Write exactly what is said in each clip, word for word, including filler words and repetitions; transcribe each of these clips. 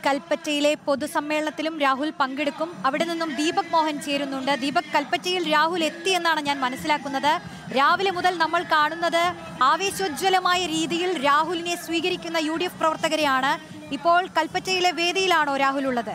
കൽപ്പറ്റയിലെ പൊതുസമ്മേളനത്തിലും രാഹുൽ പങ്കെടുക്കും. അവിടെ നിന്നും ദീപക് മോഹൻ ചേരുന്നുണ്ട്. ദീപക്, കൽപ്പറ്റയിൽ രാഹുൽ എത്തിയെന്നാണ് ഞാൻ മനസ്സിലാക്കുന്നത്. രാവിലെ മുതൽ നമ്മൾ കാണുന്നത് ആവേശോജ്വലമായ രീതിയിൽ രാഹുലിനെ സ്വീകരിക്കുന്ന യു ഡി എഫ് പ്രവർത്തകരെയാണ്. ഇപ്പോൾ കൽപ്പറ്റയിലെ വേദിയിലാണോ രാഹുൽ ഉള്ളത്?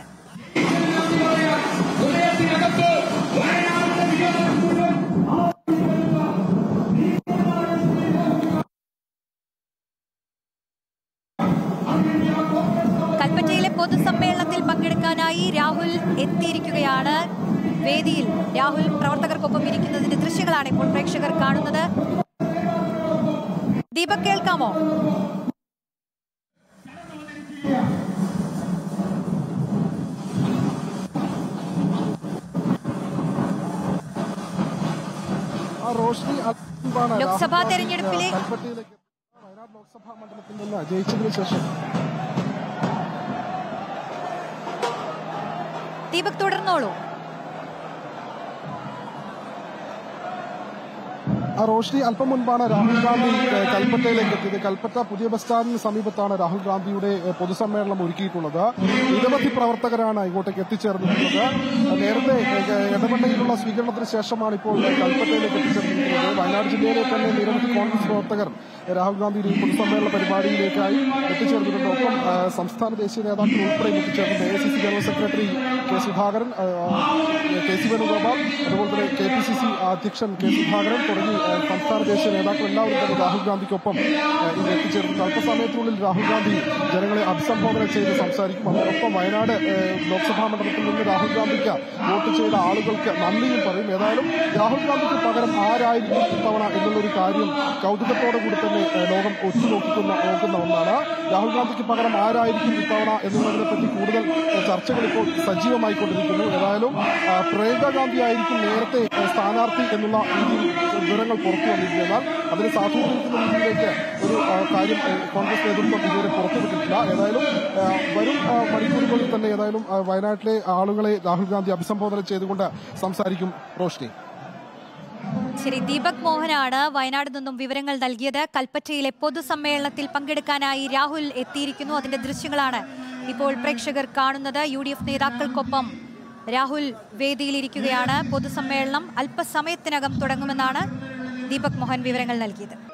കൽപ്പറ്റയിലെ പൊതുസമ്മേളനത്തിൽ പങ്കെടുക്കാനായി രാഹുൽ എത്തിയിരിക്കുകയാണ്. വേദിയിൽ രാഹുൽ പ്രവർത്തകർക്കൊപ്പം ഇരിക്കുന്നതിന്റെ ദൃശ്യങ്ങളാണ് ഇപ്പോൾ പ്രേക്ഷകർ കാണുന്നത്. ദീപക്, കേൾക്കാമോ? ലോക്സഭാ തെരഞ്ഞെടുപ്പിലെ വയനാട് ലോക്സഭാ മണ്ഡലത്തിൽ നിന്ന് ജയിച്ചതിനു ശേഷം ദീപക് തുടർന്നോളൂ. റോഷ്നി, അല്പം മുൻപാണ് രാഹുൽ ഗാന്ധി കൽപ്പറ്റയിലേക്ക് എത്തിയത്. കൽപ്പറ്റ പുതിയ ബസ് സ്റ്റാൻഡിന് സമീപത്താണ് രാഹുൽ ഗാന്ധിയുടെ പൊതുസമ്മേളനം ഒരുക്കിയിട്ടുള്ളത്. നിരവധി പ്രവർത്തകരാണ് ഇങ്ങോട്ടേക്ക് എത്തിച്ചേർന്നിട്ടുള്ളത്. നേരത്തെ എടവണ്ണയിലുള്ള സ്വീകരണത്തിന് ശേഷമാണ് ഇപ്പോൾ കൽപ്പറ്റയിലേക്ക് എത്തിച്ചേർന്നിട്ടുള്ളത്. വയനാട് ജില്ലയിലെ തന്നെ നിരവധി കോൺഗ്രസ് പ്രവർത്തകർ രാഹുൽ ഗാന്ധിയുടെ ഈ പൊതുസമ്മേളന പരിപാടിയിലേക്കായി എത്തിച്ചേർന്നിട്ടുണ്ട്. ഒപ്പം സംസ്ഥാന ദേശീയ നേതാക്കൾ ഉൾപ്പെടെ എത്തിച്ചേർന്നിട്ടുണ്ട്. A I C C general secretary K Sudhakaran, K C Venugopal, അതുപോലെ തന്നെ കെ പി സി സി അധ്യക്ഷൻ കെ സുധാകരൻ തുടങ്ങി സംസ്ഥാന ദേശീയ നേതാക്കൾ എല്ലാവരും തന്നെ രാഹുൽ ഗാന്ധിക്കൊപ്പം ഇന്ന് എത്തിച്ചേർന്നിട്ടുണ്ട്. അല്പസമയത്തിനുള്ളിൽ രാഹുൽ ഗാന്ധി ജനങ്ങളെ അഭിസംബോധന ചെയ്ത് സംസാരിക്കും. അതോടൊപ്പം വയനാട് ലോക്സഭാ മണ്ഡലത്തിൽ നിന്ന് രാഹുൽ ഗാന്ധിക്ക് വോട്ട് ചെയ്ത ആളുകൾക്ക് നന്ദിയും പറയും. ഏതായാലും രാഹുൽ ഗാന്ധിക്ക് പകരം ആരായിരിക്കും ഇത്തവണ എന്നുള്ളൊരു കാര്യം കൗതുകത്തോടു കൂടി തന്നെ ലോകം ഒത്തുനോക്കുന്ന നോക്കുന്ന ഒന്നാണ്. രാഹുൽ ഗാന്ധിക്ക് പകരം ആരായിരിക്കും ഇത്തവണ എന്നുള്ളതിനെ പറ്റി കൂടുതൽ ചർച്ചകൾ ഇപ്പോൾ സജീവമായിക്കൊണ്ടിരിക്കുന്നു. ഏതായാലും പ്രിയങ്ക ഗാന്ധി ആയിരിക്കും നേരത്തെ സ്ഥാനാർത്ഥി എന്നുള്ള രീതിയിൽ വിവരങ്ങൾ പുറത്തു വന്നിരിക്കുന്നതിനാൽ അതിനെ സാധൂകരിക്കുന്ന രീതിയിലേക്ക് ഒരു കാര്യം കോൺഗ്രസ് നേതൃത്വം ഇതുവരെ പുറത്തുവിട്ടിട്ടില്ല. ഏതായാലും വരും മണിക്കൂറുകളിൽ തന്നെ ഏതായാലും വയനാട്ടിലെ ആളുകളെ രാഹുൽ ഗാന്ധി അഭിസംബോധന ചെയ്തുകൊണ്ട് സംസാരിക്കും. റോഷ്നി. ശരി, ദീപക് മോഹനാണ് വയനാട് നിന്നും വിവരങ്ങൾ നൽകിയത്. കൽപ്പറ്റയിലെ പൊതുസമ്മേളനത്തിൽ പങ്കെടുക്കാനായി രാഹുൽ എത്തിയിരിക്കുന്നു. അതിന്റെ ദൃശ്യങ്ങളാണ് ഇപ്പോൾ പ്രേക്ഷകർ കാണുന്നത്. യു ഡി എഫ് നേതാക്കൾക്കൊപ്പം രാഹുൽ വേദിയിലിരിക്കുകയാണ്. പൊതുസമ്മേളനം അല്പസമയത്തിനകം തുടങ്ങുമെന്നാണ് ദീപക് മോഹൻ വിവരങ്ങൾ നൽകിയത്.